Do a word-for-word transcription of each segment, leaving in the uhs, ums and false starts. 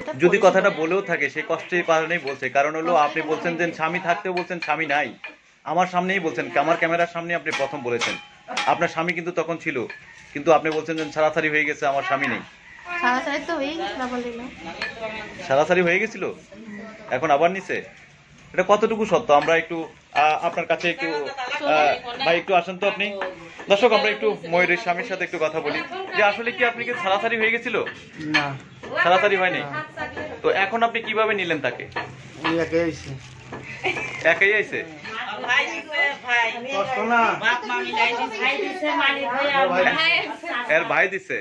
যদি কথাটা বলেও থাকে সেই কষ্টের কারণেই বলছে, কারণ হলো আপনি বলছেন যে স্বামী থাকতেও বলছেন স্বামী নাই, আমার সামনেই বলছেন, আমার ক্যামেরার সামনে আপনি প্রথম বলেছেন আপনার স্বামী কিন্তু তখন ছিল, কিন্তু আপনি বলছেন যে ছাড়াছাড়ি হয়ে গেছে, আমার স্বামী নেই। ছাড়াছাড়ি তো হয়ে গেছিল, বলিলাম ছাড়াছাড়ি হয়ে গেছিল, এখন আবার নিছে। এটা কতটুকু সত্য আমরা একটু আপনার কাছে একটু ভাই একটু আসেন তো আপনি। দর্শক আমরা একটু ময়ূরের স্বামীর সাথে একটু কথা বলি যে আসলে কি আপনি কি ছাড়াছাড়ি হয়ে গেছিল? না, ছাড়াছাড়ি হয়নি। তো এখন আপনি কিভাবে নিলেন তাকে? একাই আইছে। একাই আইছে? এর ভাই দিছে?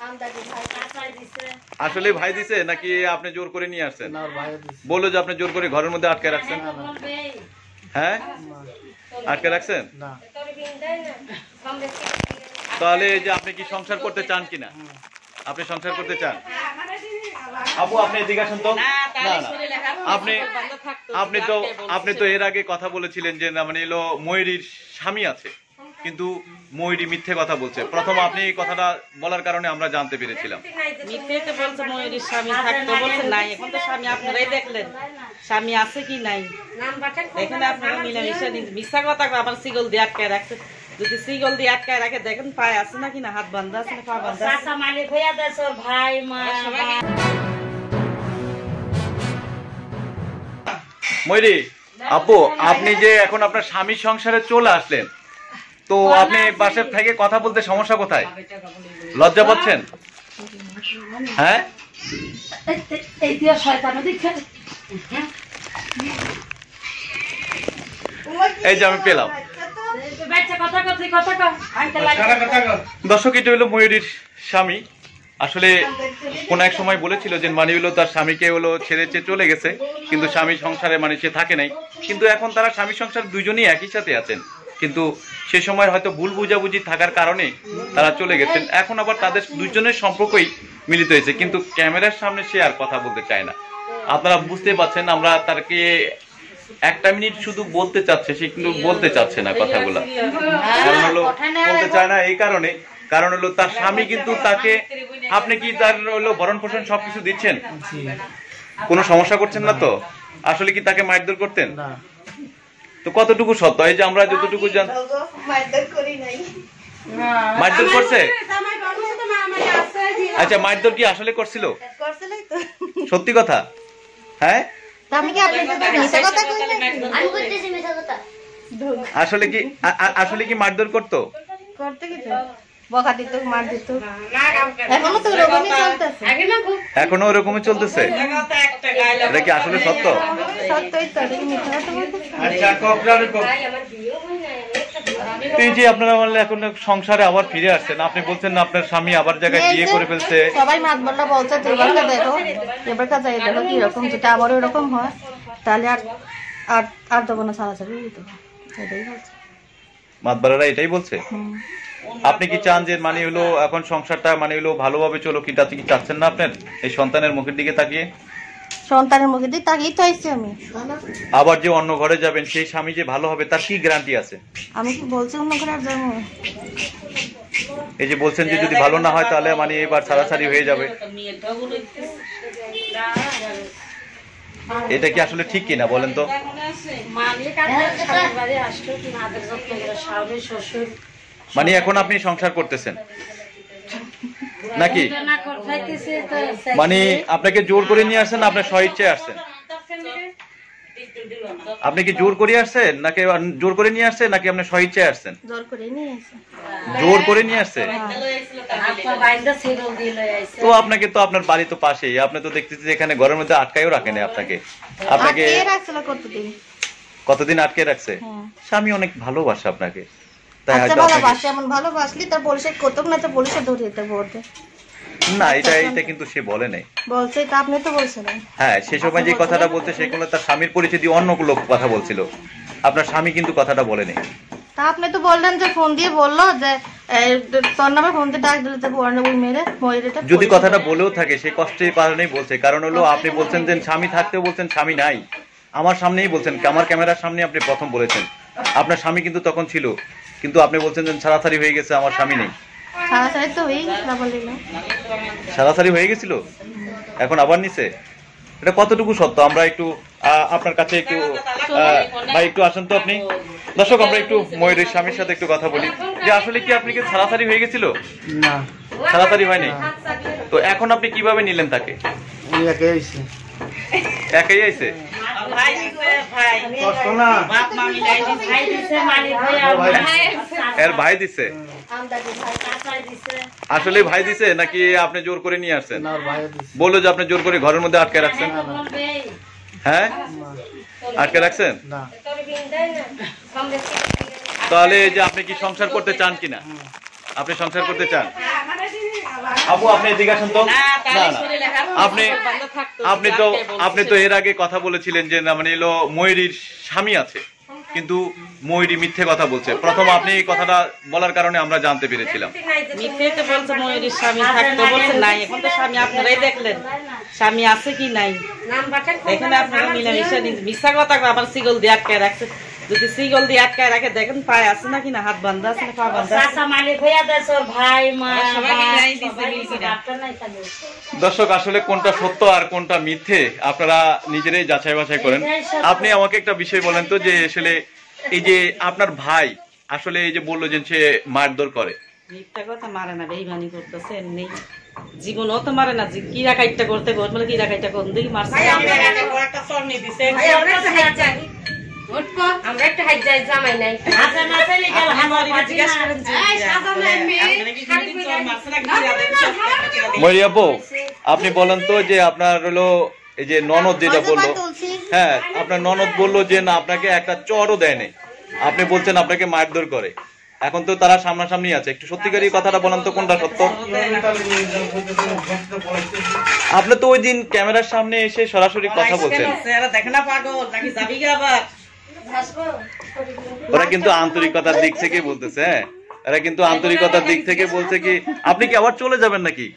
আসলে ভাই দিছে নাকি আপনি জোর করে নিয়ে আসছেন? বললো যে আপনি জোর করে ঘরের মধ্যে আটকে রাখছেন? হ্যাঁ, আটকে রাখছেন। তাহলে যে আপনি কি সংসার করতে চান কিনা? আপনি সংসার করতে চান? আপু আপনি এদিকে আসেন তো। না না, আপনি আপনি তো আপনি তো এর আগে কথা বলেছিলেন যে না মানে এলো ময়ূরীর স্বামী আছে, কিন্তু ময়ূরী মিথ্যে কথা বলছে। প্রথম আপনি এই কথাটা বলার কারণে আমরা জানতে পেরেছিলাম। মিথ্যে তো বলছে, ময়ূরীর স্বামী থাকতে বলছে নাই। এখন তো স্বামী আপনারাই দেখলেন, স্বামী আছে কি নাই এখানে আপনারা মিলামিশা মিথ্যা কথা আবার সিগল দিয়ে আটকায় রাখছে। যদি সিগল দিয়ে আটকায় রাখে দেখেন পায়ে আছে নাকি না, হাত বান্ধা আছে না পা বান্ধা আছে। ভাই মা ময়ূরী আপু, আপনি যে এখন আপনার স্বামীর সংসারে চলে আসলেন, তো আপনি বাসার থেকে কথা বলতে সমস্যা কোথায়? লজ্জা পাচ্ছেন? হ্যাঁ, এই যে আমি পেলাম। দর্শক এটা হলো ময়ূরীর স্বামী। আসলে কোন এক সময় বলেছিল যে মানে হলো তার স্বামীকে হলো ছেড়ে চেয়ে চলে গেছে, কিন্তু স্বামী সংসারে মানে সে থাকে নাই। কিন্তু এখন তারা স্বামী সংসার দুজনেই একই সাথে আছেন, কিন্তু সে সময় হয়তো ভুল বুঝাবুঝি থাকার কারণে তারা চলে গেছেন। এখন আবার তাদের দুজনের সম্পর্কই মিলিত হয়েছে, কিন্তু ক্যামেরার সামনে সে আর কথা বলতে চায় না। আপনারা বুঝতে পারছেন, আমরা তাকে একটা মিনিট শুধু বলতে চাচ্ছে, সে কিন্তু বলতে চাচ্ছে না কথাগুলো। কারণ হলো বলতে চায় না এই কারণে, কারণ হলো তার স্বামী কিন্তু তাকে, আপনি কি তার হলো ভরণ পোষণ সবকিছু দিচ্ছেন? কোনো সমস্যা করছেন না তো? আসলে কি তাকে মারধর করতেন? তো কতটুকু সত্য? এই যে আমরা যতটুকু জান মারধর করছে। আচ্ছা, মারধর কি আসলে করছিল? সত্যি কথা? হ্যাঁ, আসলে কি আসলে কি মারধর করতো? এখনো ওরকমই চলতেছে? এটা কি আসলে সত্য? এই যে আপনারা বললেন এখন সংসারে আবার ফিরে আসছেন, আপনি বলছেন না আপনার স্বামী আবার জায়গায় বিয়ে করে ফেলছে। সবাই মাত বললা বলছে যে এবারটা দেখো, এবারটা যাই দেখো কি রকম, যেটা আবার এরকম হয় তাহলে আর আর আর দেবো না, ছাড়াছাড়ি দিতে হবে, এটাই বলছে মাতবারেরা, এটাই বলছে। আপনি কি চান যে মানে হলো এখন সংসারটা মানে হলো ভালোভাবে চলো, কি কি চাচ্ছেন না আপনার এই সন্তানের মুখের দিকে তাকিয়ে? সন্তানের মুখের দিকে তাকিয়ে তো আইছি আমি। আবার যে অন্য ঘরে যাবেন সেই স্বামী যে ভালো হবে তার কি গ্যারান্টি আছে? আমি কি বলছি অন্য ঘরে আর যাবো? এই যে বলছেন যে যদি ভালো না হয় তাহলে মানে এবার ছাড়াছাড়ি হয়ে যাবে, এটা কি আসলে ঠিক কিনা বলেন তো? মানে এখন আপনি সংসার করতেছেন নাকি মানে আপনাকে জোর করে নিয়ে আসছেন, আপনার স্বইচ্ছায় আসছেন? আপনি কি জোর করে আসছেন নাকি জোর করে নিয়ে আসছেন নাকি আপনি স্বইচ্ছায় আসছেন? জোর করে নিয়ে আসছে। জোর করে নিয়ে আসছে? তো আপনাকে তো আপনার বাড়ি তো পাশেই, আপনি তো দেখতেছি এখানে ঘরের মধ্যে আটকায়ও রাখেন আপনাকে। আপনাকে কতদিন কতদিন আটকে রাখছে? স্বামী অনেক ভালোবাসে আপনাকে, তাই হয়তো ভালোবাসে। এমন ভালোবাসলি তার পুলিশে কতক না, তো পুলিশে ধরিয়ে বলতে না, এটা এটা কিন্তু সে বলে নাই। বলছে তা আপনি তো বলছেন। হ্যাঁ, সে সময় যে কথাটা বলতে সেগুলো তার স্বামীর পরিচয় দিয়ে অন্য লোক কথা বলছিল, আপনার স্বামী কিন্তু কথাটা বলে নাই। তা আপনি তো বললেন যে ফোন দিয়ে বললো যে তোর নামে ফোন দিয়ে ডাক দিলে ওই মেরে ময়ূরীটা। যদি কথাটা বলেও থাকে সেই কষ্টের কারণেই বলছে, কারণ হলো আপনি বলছেন যে স্বামী থাকতেও বলছেন স্বামী নাই, আমার সামনেই বলছেন, আমার ক্যামেরার সামনে আপনি প্রথম বলেছেন আপনার স্বামী কিন্তু তখন ছিল, কিন্তু আপনি বলছেন যে ছাড়াছাড়ি হয়ে গেছে, আমার স্বামী নেই। ছাড়াছাড়ি তো হয়ে গেছিল, বলিলাম ছাড়াছাড়ি হয়ে গেছিল, এখন আবার নিছে। এটা কতটুকু সত্য আমরা একটু আহ, আপনার কাছে একটু আহ, ভাই একটু আসেন তো আপনি। দর্শক আমরা একটু ময়ূরের স্বামীর সাথে একটু কথা বলি যে আসলে কি আপনি কি ছাড়াছাড়ি হয়ে গেছিল? না, ছাড়াছাড়ি হয়নি। তো এখন আপনি কিভাবে নিলেন তাকে? ওই একাই আইছে। একাই আইছে? ভাই দিছে, ভাই কষ্ট না। বাপ মা মিলাই দিছে, ভাই দিছে, মালিক ভাই এর ভাই দিছে? আসলে ভাই দিছে নাকি আপনি জোর করে নিয়ে আসছেন? না, ওর ভাইও দিছে। বললো যে আপনি জোর করে ঘরের মধ্যে আটকে রাখছেন? হ্যাঁ, আটকে রাখছেন। না, তাহলে এই যে আপনি কি সংসার করতে চান কিনা? আপনি সংসার করতে চান? আপু আপনি এদিকে আসেন তো। না, না তাহলে না, শরীরে হাত আপনি বন্ধ থাকতো, আপনি তো ডাক্তার বলছে। আপনি তো এর আগে কথা বলেছিলেন যে না মানে এলো ময়ূরীর স্বামী আছে, কিন্তু ময়ূরী মিথ্যে কথা বলছে। প্রথম আপনি এই কথাটা বলার কারণে আমরা জানতে পেরেছিলাম। মিথ্যে তো বলছে ময়ূরীর স্বামী থাকতো বলছে নাই, এখন তো স্বামী আপনারাই দেখলেন স্বামী আছে কি নাই। এখানে আপনারা মিলামিশা মিথ্যা কথা কয়, আবার সিগল দিয়ে আটকায় রাখছে। যদি সিগল দিয়ে আটকায় রাখে দেখেন পায়ে আছে নাকি না, হাত বান্ধা আছে না পা বান্ধা আছে। সবাইকে ন্যায় দিছে মিলকিরা। দর্শক আসলে কোনটা সত্য আর কোনটা মিথ্যে আপনারা নিজেরাই যাচাই বাছাই করেন। আপনি আমাকে একটা বিষয় বলেন তো যে আসলে এই যে আপনার ভাই আসলে এই যে বললো যে সে মারধর করে, মিথ্যা কথা মারে না, বেইমানি করতেছে এমনি। জীবনও তো মারে না, যে কিরা কাইটটা করতে বল বলে কিরা কাইটটা কোন দিকে মারছে। একটা সরনি দিছে, আমরা একটা হাইট যাই জামাই নাই জিজ্ঞেস করেন যে আপনারা কি দুদিন চোর মারছে না কিরা দেখছে। ময়ূরী আপু আপনি বলেন তো যে আপনার হলো এই যে ননদ যেটা বললো, হ্যাঁ আপনার ননদ বললো যে না আপনাকে একটা চরও দেয় নাই, আপনি বলছেন আপনাকে মারধর করে। এখন তো তারা সামনাসামনি আছে, একটু সত্যিকারই কথাটা বলেন তো কোনটা সত্য? আপনি তো ওই দিন ক্যামেরার সামনে এসে সরাসরি কথা বলছেন। দেখে না পাগল নাকি যাবি কি আবার? ওরা কিন্তু আন্তরিকতার দিক থেকে বলতেছে, হ্যাঁ এরা কিন্তু আন্তরিকতার দিক থেকে বলছে কি আপনি কি আবার চলে যাবেন নাকি?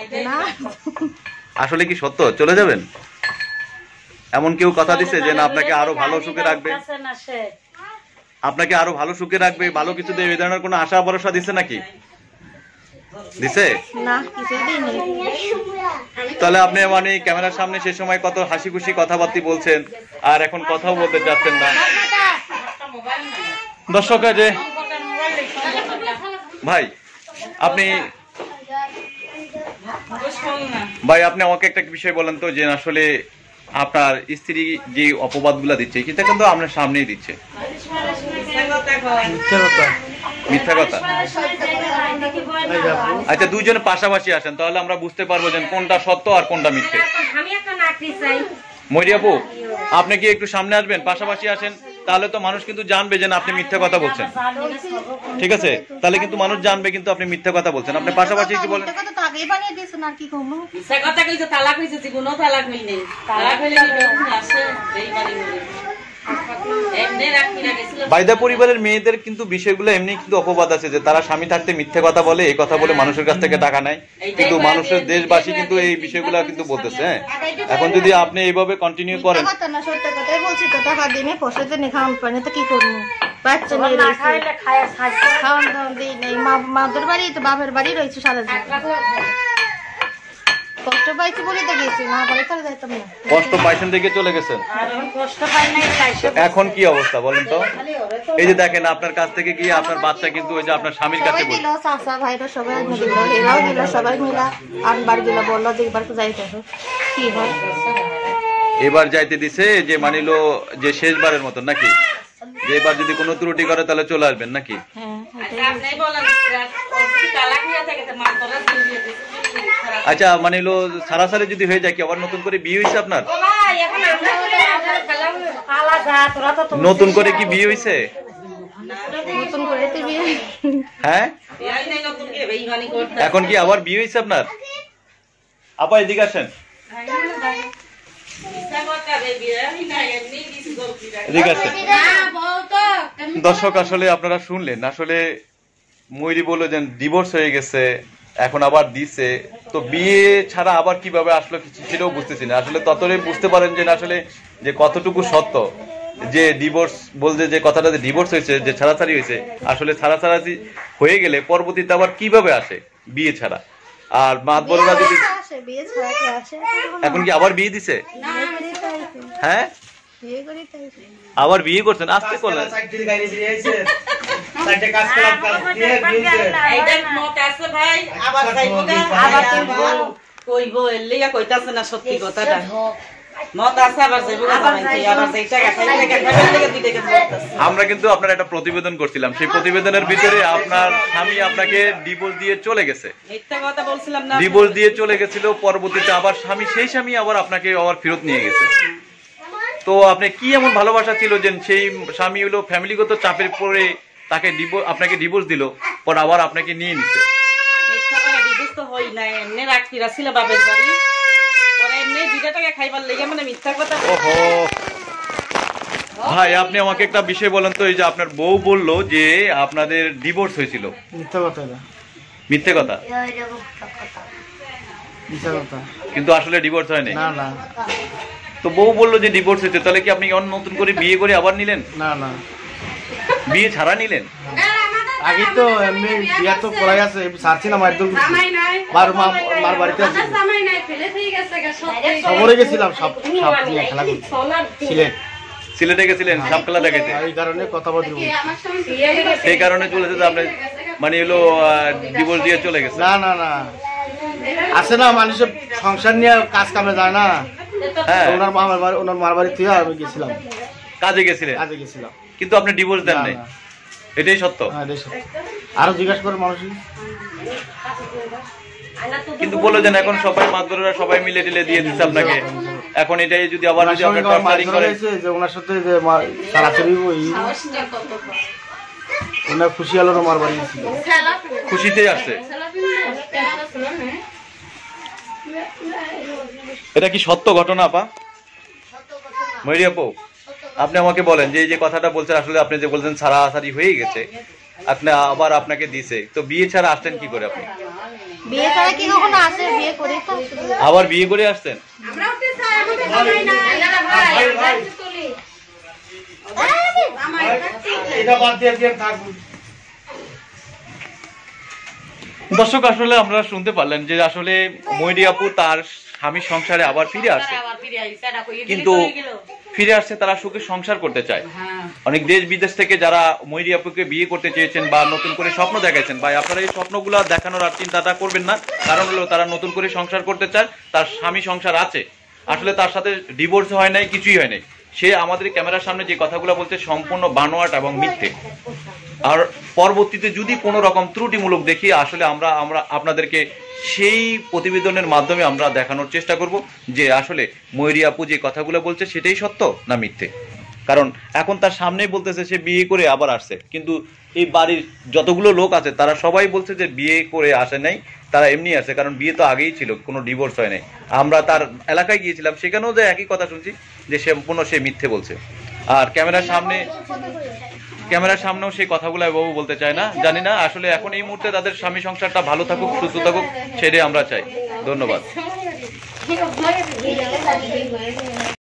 আসলে কি সত্য চলে যাবেন? এমন কেউ কথা দিছে যে না আপনাকে আরো ভালো সুখে রাখবে, আপনাকে আরো ভালো সুখে রাখবে, ভালো কিছু দেবে, এই ধরনের কোনো আশা ভরসা দিছে নাকি? দিছে না, কিছুই দিইনি। তাহলে আপনি মানে ক্যামেরার সামনে সে সময় কত হাসি খুশি কথাবার্তা বলছেন আর এখন কথাও বলতে চাচ্ছেন না। দর্শক যে ভাই আপনি ভাই আপনি আমাকে একটা বিষয় বলেন তো যে আসলে আপনার স্ত্রী যে অপবাদ গুলা দিচ্ছে সেটা কিন্তু আপনার সামনেই দিচ্ছে, মিথ্যা কথা। মিথ্যা কথা। আচ্ছা দুইজনে পাশাপাশি আসেন তাহলে আমরা বুঝতে পারবো যে কোনটা সত্য আর কোনটা মিথ্যে। আমি একটা নাকরি চাই ময়ূরী আপু আপনি কি একটু সামনে আসবেন, পাশাপাশি আসেন, তাহলে তো মানুষ কিন্তু জানবে যে আপনি মিথ্যা কথা বলছেন। ঠিক আছে, তাহলে কিন্তু মানুষ জানবে কিন্তু আপনি মিথ্যা কথা বলছেন। আপনি পাশাপাশি একটু বলেন। মিথ্যা কথা তো আগেই বানিয়ে দিয়েছেন, আর কি করবো? সে কথা কইছে তালাক হইছে, জীবনও তালাক হই নাই। তালাক হইলে কি বেতন আসে? বেইমানি করে এমনি রাখি না গেছিল। বাইদা পরিবারের মেয়েদের কিন্তু বিষয়গুলো এমনি কিন্তু অপবাদ আছে যে তারা স্বামী থাকতে মিথ্যে কথা বলে, এই কথা বলে মানুষের কাছ থেকে টাকা নেয়, কিন্তু মানুষের দেশবাসী কিন্তু এই বিষয়গুলো কিন্তু বলতেছে। হ্যাঁ এখন যদি আপনি এইভাবে কন্টিনিউ করেন, মিথ্যা কথা না, সত্য কথাই বলছি তো। টাকা দিয়ে মেয়ে পোষার জন্য খাওয়ান পানি তো কি করবো? বাচ্চা নিয়ে রয়েছে, খাওয়ান দাওয়ান দিই নেই। মাদের বাড়ি তো বাপের বাড়ি রয়েছে সারা জীবন। কষ্ট পাইছি বলে তো গেছি, না বাড়ি তাহলে যাইতাম না। কষ্ট পাইছেন দেখে চলে গেছেন, কষ্ট পাই নাই এখন কি অবস্থা বলেন তো? এই যে দেখেন আপনার কাছ থেকে গিয়ে আপনার বাচ্চা কিন্তু ওই যে আপনার স্বামীর কাছে সবাই বলছে। দিল, চাচা ভাইরা সবাই দিল, এরাও দিল, সবাই মিলা আনবার গেল, বললো যে এবার তো যাইতে হবে, কি হয়? এবার যাইতে দিছে যে মানিলো যে শেষবারের মতন নাকি, যে এবার যদি কোনো ত্রুটি করে তাহলে চলে আসবেন নাকি? হ্যাঁ আপনি বলেন তালাক হইয়া থাকে তো মান তোরা দিয়ে দিছে। আচ্ছা মানিলো সারাসারি যদি হয়ে যায় কি আবার নতুন করে বিয়ে হয়েছে আপনার? নতুন করে কি বিয়ে হয়েছে? নতুন করে তো বিয়ে। হ্যাঁ এই নাই নতুন করে বেইমানি করতে। এখন কি আবার বিয়ে হয়েছে আপনার? আপা এদিকে আসেন, মিথ্যা কথা রে বিয়াই নাই, এমনি দিছি গলতি রাখি। এদিকে আসেন। না বল তো দর্শক আসলে আপনারা শুনলেন, আসলে ময়ূরী বললো যে ডিভোর্স হয়ে গেছে, এখন আবার দিছে, তো বিয়ে ছাড়া আবার কিভাবে আসলো কিছু সেটাও বুঝতেছি না। আসলে ততটাই বুঝতে পারেন যে আসলে যে কতটুকু সত্য যে ডিভোর্স বলতে যে কথাটা যে ডিভোর্স হয়েছে, যে ছাড়াছাড়ি হয়েছে, আসলে ছাড়াছাড়ি হয়ে গেলে পরবর্তীতে আবার কিভাবে আসে বিয়ে ছাড়া। আর মাতবররা যদি আসে, বিয়ে ছাড়া কি আসে? এখন কি আবার বিয়ে দিছে? বিয়ে হ্যাঁ বিয়ে করি তাই আবার বিয়ে করছেন আসতে করলেন এইটার মত আছে ভাই আবার যাইবো গা আবার কইবো এলিয়া কইতাছে না সত্যি কথাটা মত আছে আবার যাইবো গা জামাই আবার যাইতা খাই থেকে খাইবে থেকে দুই থেকে মরতাছে। আমরা কিন্তু আপনার একটা প্রতিবেদন করছিলাম, সেই প্রতিবেদনের ভিতরে আপনার স্বামী আপনাকে ডিভোর্স দিয়ে চলে গেছে, মিথ্যা কথা বলছিলাম না ডিভোর্স দিয়ে চলে গেছিল, পরবর্তীতে আবার স্বামী সেই স্বামী আবার আপনাকে আবার ফেরত নিয়ে গেছে। তো আপনি কি এমন ভালোবাসা ছিল যে সেই স্বামী হলো ফ্যামিলিগত চাপের পরে তাকে ডিভোর্স আপনাকে ডিভোর্স দিল, পর আবার আপনাকে নিয়ে নিছে? মিথ্যা কথা ডিভোর্স তো হই নাই, এমনি রাখিরা ছিল বাপের বাড়ি, পরে এমনি দুইটা টাকা খাইবার লেগে মানে মিথ্যা কথা। ওহো ভাই, আপনি আমাকে একটা বিষয় বলেন তো, এই যে আপনার বউ বললো যে আপনাদের ডিভোর্স হয়েছিল, মিথ্যা কথা এটা, মিথ্যে কথা, মিথ্যা কথা। কিন্তু আসলে ডিভোর্স হয়নি। না না তো বউ বললো যে ডিভোর্স হয়েছে, তাহলে কি আপনি অন্য নতুন করে বিয়ে করে আবার নিলেন? না না, বিয়ে ছাড়া নিলেন? আগে তো এমনি বিয়া তো করাই আছে, ছাড়ছি না, মারধর করছি, মার মা মার বাড়িতে আছি, খবরে গেছিলাম, সব সব নিয়ে খেলা করছি সিলেট, সিলেটে গেছিলেন সাপ খেলা দেখাইতে, এই কারণে কথা বলতে বলছি। সেই কারণে চলেছে যে আপনি মানে হলো ডিভোর্স দিয়ে চলে গেছে? না না না, আছে না মানুষের সংসার নিয়ে কাজ কামে যায় না, হ্যাঁ, ওনার মামার বাড়ি ওনার মার বাড়ি থেকে আমি গেছিলাম, কাজে গেছিলেন, কাজে গেছিলাম, কিন্তু আপনি ডিভোর্স দেন নাই, এটাই সত্য? হ্যাঁ এটাই সত্যি। আরো জিজ্ঞাসা করে মানুষ, কিন্তু বলে দেন এখন সবাই মাদুরেরা সবাই মিলে টিলে দিয়ে দিচ্ছে আপনাকে, এখন এটাই যদি আবার যদি আপনি টর্চারিং করেন, যে ওনার সাথে যে সারাসারি ওই ওনার খুশি আলোর মার বাড়ি ছিল, খুশিতে আসছে। এটা কি সত্য ঘটনা আপা? ময়ূরী আপু, আপনি আমাকে বলেন যে এই যে কথাটা বলছেন, আসলে আপনি যে বলছেন সারাসারি হয়ে গেছে, আপনি আবার আপনাকে দিছে, তো বিয়ে ছাড়া আসতেন কি করে আপনি? বিয়ে ছাড়া কি কখনো আসে? বিয়ে করে তো আবার বিয়ে করে আসতেন? দর্শক, আসলে আমরা শুনতে পারলেন যে আসলে ময়ূরী আপু তার স্বামীর সংসারে আবার ফিরে আসছে, কিন্তু ফিরে আসছে তারা সুখে সংসার করতে চায়। অনেক দেশ বিদেশ থেকে যারা ময়ূরী আপুকে বিয়ে করতে চেয়েছেন বা নতুন করে স্বপ্ন দেখাইছেন, ভাই আপনারা এই স্বপ্নগুলো দেখানোর আর চিন্তাটা করবেন না, কারণ হলো তারা নতুন করে সংসার করতে চায়, তার স্বামী সংসার আছে, আসলে তার সাথে ডিভোর্স হয় নাই, কিছুই হয় নাই, সে আমাদের ক্যামেরার সামনে যে কথাগুলো বলছে সম্পূর্ণ বানোয়াট এবং মিথ্যে। আর পরবর্তীতে যদি কোনো রকম ত্রুটিমূলক দেখি, আসলে আমরা আমরা আপনাদেরকে সেই প্রতিবেদনের মাধ্যমে আমরা দেখানোর চেষ্টা করব যে আসলে ময়ূরী আপু যে কথাগুলো বলছে সেটাই সত্য না মিথ্যে। কারণ এখন তার সামনেই বলতেছে সে বিয়ে করে আবার আসছে, কিন্তু এই বাড়ির যতগুলো লোক আছে তারা সবাই বলছে যে বিয়ে করে আসে নাই, তারা এমনি আসে, কারণ বিয়ে তো আগেই ছিল, কোনো ডিভোর্স হয় নাই। আমরা তার এলাকায় গিয়েছিলাম, সেখানেও যে একই কথা শুনছি যে সম্পূর্ণ সে মিথ্যে বলছে। আর ক্যামেরার সামনে ক্যামেরার সামনেও সেই কথাগুলো বাবু বলতে চায় না, জানি না আসলে এখন এই মুহূর্তে তাদের স্বামী সংসারটা ভালো থাকুক, সুস্থ থাকুক, সেটাই আমরা চাই। ধন্যবাদ।